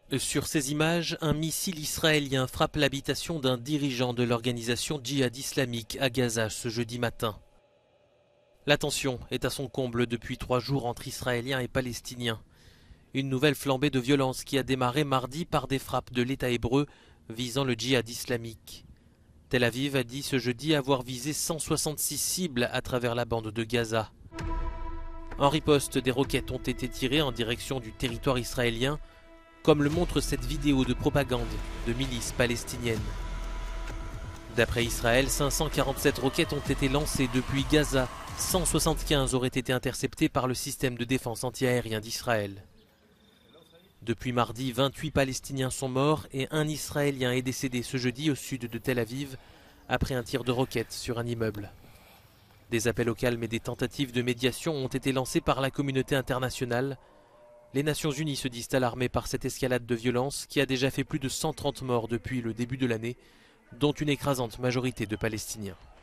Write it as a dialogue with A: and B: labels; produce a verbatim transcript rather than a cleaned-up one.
A: Sur ces images, un missile israélien frappe l'habitation d'un dirigeant de l'organisation djihad islamique à Gaza ce jeudi matin. La tension est à son comble depuis trois jours entre Israéliens et Palestiniens. Une nouvelle flambée de violence qui a démarré mardi par des frappes de l'État hébreu visant le djihad islamique. Tel Aviv a dit ce jeudi avoir visé cent soixante-six cibles à travers la bande de Gaza. En riposte, des roquettes ont été tirées en direction du territoire israélien, comme le montre cette vidéo de propagande de milices palestiniennes. D'après Israël, cinq cent quarante-sept roquettes ont été lancées depuis Gaza, cent soixante-quinze auraient été interceptées par le système de défense antiaérien d'Israël. Depuis mardi, vingt-huit Palestiniens sont morts et un Israélien est décédé ce jeudi au sud de Tel Aviv après un tir de roquette sur un immeuble. Des appels au calme et des tentatives de médiation ont été lancés par la communauté internationale. Les Nations Unies se disent alarmées par cette escalade de violence qui a déjà fait plus de cent trente morts depuis le début de l'année, dont une écrasante majorité de Palestiniens.